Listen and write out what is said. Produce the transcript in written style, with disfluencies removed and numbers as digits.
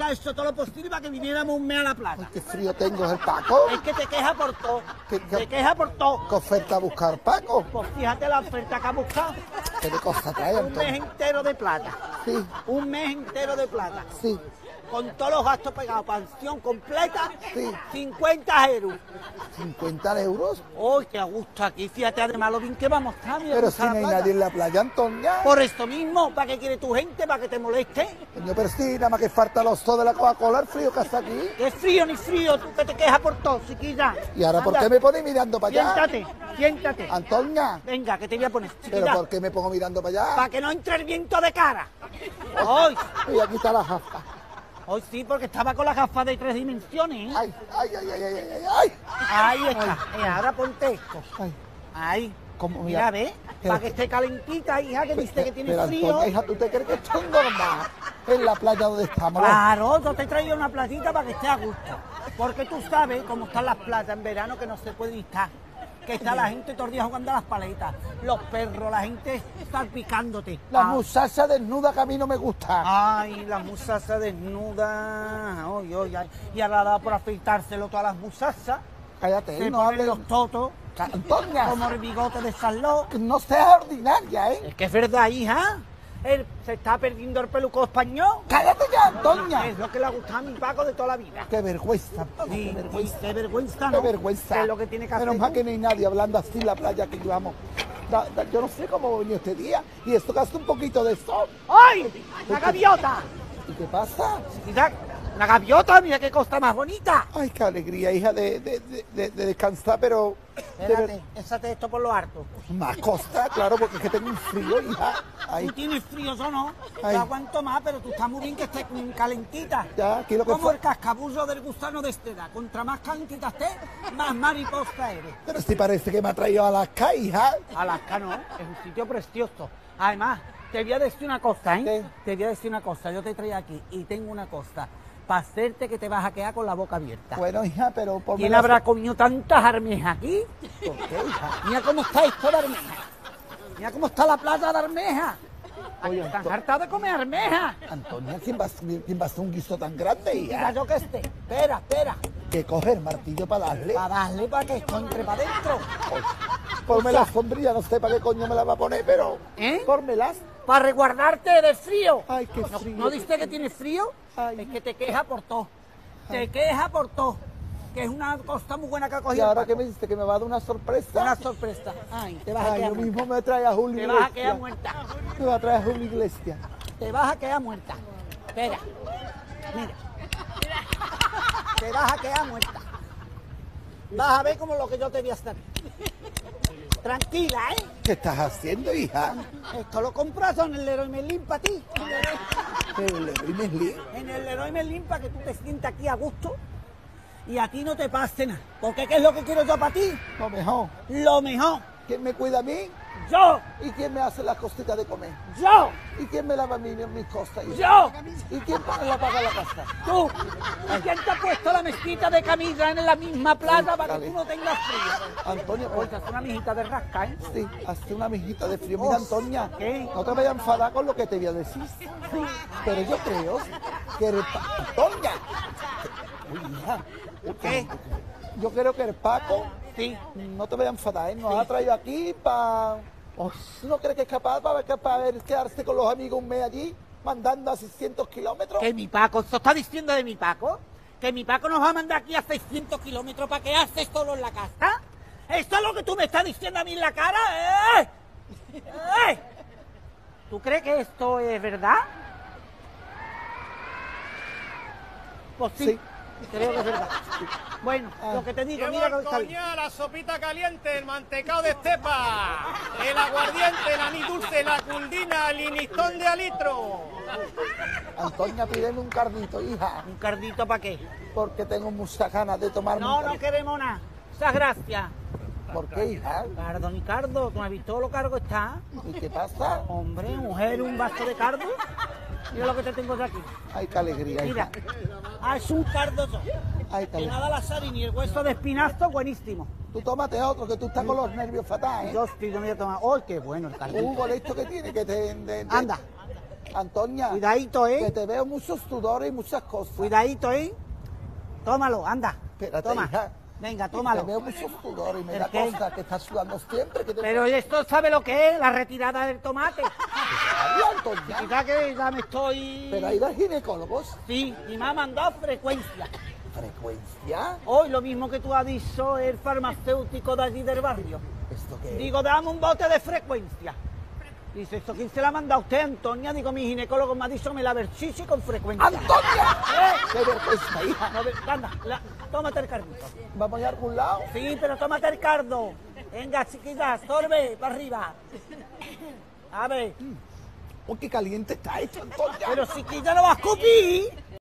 que ha hecho todo lo posible para que viniéramos un mes a la playa. ¿Qué frío tengo el Paco? Es que te queja por todo. ¿Qué- Te queja por todo. ¿Qué oferta a buscar, Paco? Pues fíjate la oferta que ha buscado. ¿Qué de cosa trae, Un mes Antonio? entero de plata. Sí, Un mes entero de plata. sí. Con todos los gastos pegados, pensión completa, Sí. 50 euros. 50 euros. ¡Uy, qué a gusto aquí! Fíjate además lo bien que vamos a estar, mira, Pero cómo si está no la hay playa. nadie en la playa, Antonio. Por esto mismo, ¿para qué quiere tu gente? ¿Para que te moleste? Coño, pero sí, nada más que falta los tos de la Coca-Cola, el frío que hace aquí. ¡Qué frío ni frío! Tú que te quejas por todo, chiquilla. ¿Y ahora por Anda, qué me pones mirando para allá? Siéntate, siéntate. Antonia, Venga, que te voy a poner, ¿pero chiquilla. por qué me pongo mirando para allá? Para que no entre el viento de cara. Hoy, Y aquí está la jafa. hoy sí, porque estaba con las gafas de 3 dimensiones. ¿eh? Ay, ay, ay, ay, ay, ay, ay. Ahí está. Ahora ponte esto. Ay, Ahí. ¿cómo? Mira, ¿ves? Pero- Para que esté calentita, hija, que dice que tiene pero, frío. Antonia, hija, ¿tú te crees que esto es normal? En la playa donde estamos. Claro, yo te he traído una platita para que esté a gusto. Porque tú sabes cómo están las playas en verano, que no se puede estar. Que está la gente todos los días jugando a las paletas. Los perros, la gente salpicándote. La muchacha desnuda que a mí no me gusta. Ay, la muchacha desnuda. Ay, ay, ay. Y ahora da por afeitárselo todas las muchachas. Cállate, Se no ponen hables. los totos. Antonia, Como el bigote de Charlotte. no seas ordinaria, ¿eh? Es que es verdad, hija. Él se está perdiendo el peluco español. Cállate ya, Antonia. Es lo que le ha gustado a mi Paco de toda la vida. Qué vergüenza, Paco, Sí, qué vergüenza. qué vergüenza, Qué ¿no? vergüenza. Que es lo que tiene que hacer. Menos mal tú. que no hay nadie hablando así en la playa que llevamos. Yo no sé cómo venido este día. Y esto que hace un poquito de sol. ¡Ay! ¡La gaviota! ¿Y qué pasa? Mira, la gaviota, mira qué cosa más bonita. Ay, qué alegría, hija, de descansar, pero... Espérate, échate esto por lo harto. Más costa, claro, porque es que tengo un frío, hija. Ay, Tú tienes frío, yo no. Ay. Yo aguanto más, pero tú estás muy bien que estés calentita. ya, aquí lo que Como fue... el cascabullo del gusano de Estela. Contra más calentita estés, más mariposa eres. Pero si parece que me ha traído a las hija. Alaska no, es un sitio precioso. Además, te voy a decir una cosa, ¿eh? ¿Qué? Te voy a decir una cosa. Yo te traía aquí y tengo una cosa. Para hacerte que te vas a quedar con la boca abierta. Bueno, hija, pero por ¿Quién habrá comido tantas armejas aquí? ¿Por qué, hija? Mira cómo está esto de armejas. Mira cómo está la playa de armejas. Aquí Oye, están hartados de comer armejas. Antonia, ¿quién va a hacer un guiso tan grande, Mira hija? yo que esté. Espera, espera. Que coger martillo para darle. Para darle para que esto entre para adentro. Ponme la sombrilla, no sé para qué coño me la va a poner, pero... ¿Eh? Pórmelas. Para resguardarte del frío. Ay, qué ¿No, frío. ¿no dice que tienes frío? Ay. Es que te queja por todo. Te queja por todo. Que es una cosa muy buena que ha Y cogido. ahora el que Paco. me dice que me va a dar una sorpresa. Una sorpresa. Ay, te vas a Ay, quedar lo muerta. mismo me trae a Julio Te vas a Iglesias. quedar muerta. Me va a traer a Julio Iglesias. Te vas a quedar muerta. Espera. Mira. Te vas a quedar muerta. Vas a ver como lo que yo te voy a hacer. Tranquila, ¿eh? ¿Qué estás haciendo, hija? Esto lo compras en el Leroy Merlin para ti. Pero le doy Merlín. En el Leroy Merlin para que tú te sientas aquí a gusto y a ti no te pase nada. Porque ¿qué es lo que quiero yo para ti? Lo mejor. Lo mejor. ¿Quién me cuida a mí? Yo, ¿Y quién me hace las cositas de comer? yo, ¿Y quién me lava mis cosas? hija? yo, ¿Y quién la paga la casa? tú. ¿Y quién te ha puesto la mezquita de camisa en la misma plaza para que Dale. tú no tengas frío? Antonia, pues, Oye, es una mijita de rasca, ¿eh? sí, hazte una mijita de frío. Mira, Antonia, ¿Qué? no te vayas a enfadar con lo que te voy a decir. Pero yo creo que Antonia. Uy, hija. ¿Qué? Yo creo que el Paco, Sí. no te vayas a enfadar, ¿eh? Nos ha traído aquí para... ¿No crees que es capaz para quedarse con los amigos un mes allí, mandando a 600 kilómetros? ¿Que mi Paco? ¿Eso está diciendo de mi Paco? ¿Que mi Paco nos va a mandar aquí a 600 kilómetros para que haces solo en la casa? ¿Esto es lo que tú me estás diciendo a mí en la cara? ¡Eh! ¡Eh! ¿Tú crees que esto es verdad? Pues sí, Sí. creo que es verdad. Bueno, lo que te digo, Llevo mira el lo que está bien. coñac, la sopita caliente, el mantecado de estepa, el aguardiente, el anís dulce, la culdina, el linistón de alitro. Antonia, pídeme un cardito, hija, ¿Un cardito para qué? porque tengo muchas ganas de tomarme No, un no cardito. queremos nada. Muchas gracias. ¿Por qué, hija? Cardo ni cardo, ¿tú no has visto lo caro que está? ¿Y qué pasa? Hombre, mujer, un vaso de cardo. Mira lo que te tengo yo aquí. Ay, qué alegría, Mira, hija. es un cardo yo. Ay, qué Que alegría. nada la sal y ni el hueso de espinazo, buenísimo. Tú tómate otro, que tú estás con los nervios fatales, ¿eh? Yo estoy, yo me voy a tomar. ¡Ay, qué bueno el cardo! Hugo, esto que tiene que te... Anda, Antonia, Cuidadito, que ¿eh? te veo muchos sudores y muchas cosas. Cuidadito, ¿eh? Tómalo, anda. Espérate, Toma. hija. Venga, Te tómalo. veo muchos sudores y me ¿El da qué? cosa que estás sudando siempre. Que te... Pero esto sabe lo que es, la retirada del tomate. Ay, Antonia. Quizá que ya me estoy... Pero hay dos ginecólogos. Sí, y me ha mandado frecuencia. ¿Frecuencia? Hoy lo mismo que tú has dicho el farmacéutico de allí del barrio. ¿Esto qué es? Digo, dame un bote de frecuencia. Dice, ¿esto quién se la ha mandado a usted, Antonia? Digo, mi ginecólogo me ha dicho me la berchiche con frecuencia. ¡Antonia! ¿Eh? ¡Qué vergüenza, hija! No, anda, tómate el cardito. ¿Vamos a ir a algún lado? Sí, pero tómate el cardo. Venga, chiquilla, sorbe para arriba. A ver, ¡Oh, qué caliente está esto, Antonia! pero chiquilla no va a escupir.